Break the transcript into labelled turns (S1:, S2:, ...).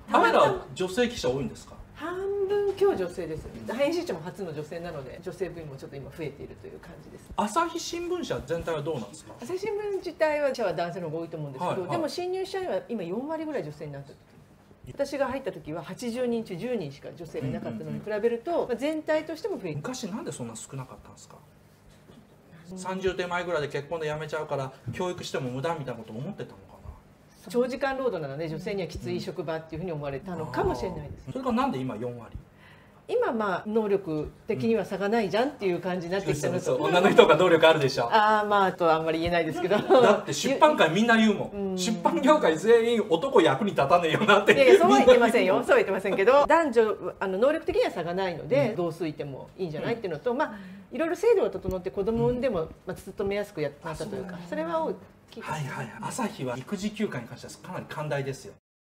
S1: カメラ女性記者多いんですか？
S2: 半分今日女性です。編集長も初の女性なので、女性部員もちょっと今増えているという感じです。
S1: 朝日新聞社全体はどうなんですか？
S2: 朝日新聞自体は男性の方が多いと思うんですけど、
S1: はいはい、
S2: でも新入社員は今4割ぐらい女性になった。私が入った時は80人中10人しか女性がいなかったのに比べると、全体としても増えて。
S1: 昔なんでそんな少なかったんですか？30手前ぐらいで結婚で辞めちゃうから教育しても無駄みたいなこと思ってたのかな。
S2: 長時間労働なので女性にはきつい職場っていうふうに思われたのかもしれないです。
S1: それからなんで今4割？
S2: 今能力的には差がないじゃんっていう感じになってきたのと、
S1: 女の人が能力あるでしょ。
S2: あとあんまり言えないですけど
S1: だって出版界みんな言うもん、出版業界全員男役に立たねえよなって。
S2: いやいや、そうは言ってませんよそうは言ってませんけど、男女能力的には差がないので、同数いてもいいんじゃないっていうのと、いろいろ制度が整って子供を産んでも勤めやすくなったというか、それは大きいです。
S1: はいはい、朝日は育児休暇に関してはかなり寛大ですよ。